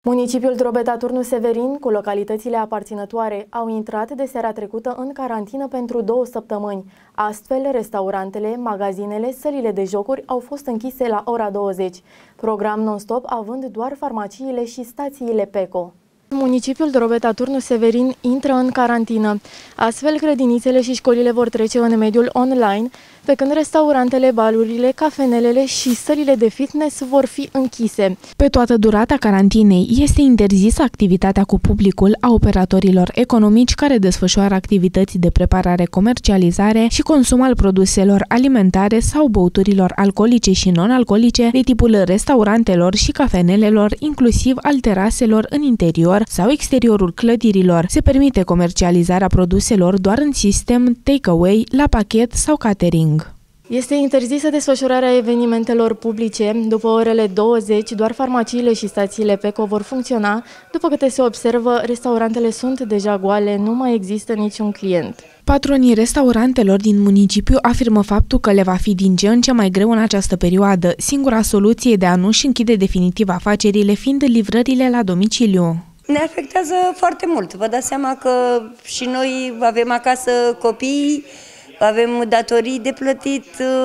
Municipiul Drobeta-Turnu Severin, cu localitățile aparținătoare, au intrat de seara trecută în carantină pentru 2 săptămâni. Astfel, restaurantele, magazinele, sălile de jocuri au fost închise la ora 20. Program non-stop având doar farmaciile și stațiile PECO. Municipiul Drobeta-Turnu Severin intră în carantină. Astfel, grădinițele și școlile vor trece în mediul online, pe când restaurantele, balurile, cafenelele și sălile de fitness vor fi închise. Pe toată durata carantinei este interzisă activitatea cu publicul a operatorilor economici care desfășoară activități de preparare, comercializare și consum al produselor alimentare sau băuturilor alcoolice și non-alcoolice de tipul restaurantelor și cafenelelor, inclusiv al teraselor în interior sau exteriorul clădirilor. Se permite comercializarea produselor doar în sistem take-away, la pachet sau catering. Este interzisă desfășurarea evenimentelor publice. După orele 20, doar farmaciile și stațiile PECO vor funcționa. După câte se observă, restaurantele sunt deja goale, nu mai există niciun client. Patronii restaurantelor din municipiu afirmă faptul că le va fi din ce în ce mai greu în această perioadă. Singura soluție de a nu-și închide definitiv afacerile fiind livrările la domiciliu. Ne afectează foarte mult. Vă dați seama că și noi avem acasă copii, avem datorii de plătit,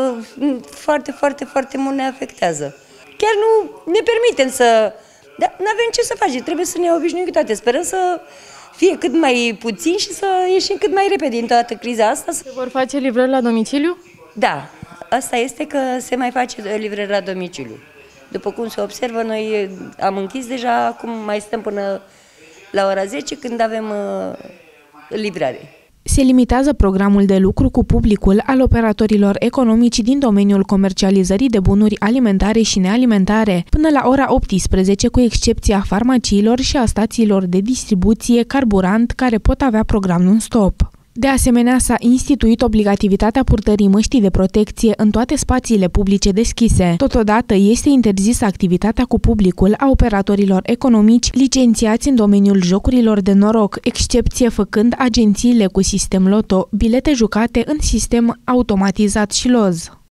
foarte mult ne afectează. Chiar nu ne permitem să... Dar nu avem ce să facem, trebuie să ne obișnuim cu toate. Sperăm să fie cât mai puțin și să ieșim cât mai repede din toată criza asta. Se vor face livrări la domiciliu? Da, asta este că se mai face livrări la domiciliu. După cum se observă, noi am închis deja, acum mai stăm până la ora 10 când avem livrare. Se limitează programul de lucru cu publicul al operatorilor economici din domeniul comercializării de bunuri alimentare și nealimentare până la ora 18, cu excepția farmaciilor și a stațiilor de distribuție carburant care pot avea program non-stop. De asemenea, s-a instituit obligativitatea purtării măștii de protecție în toate spațiile publice deschise. Totodată, este interzisă activitatea cu publicul a operatorilor economici licențiați în domeniul jocurilor de noroc, excepție făcând agențiile cu sistem loto, bilete jucate în sistem automatizat și loz.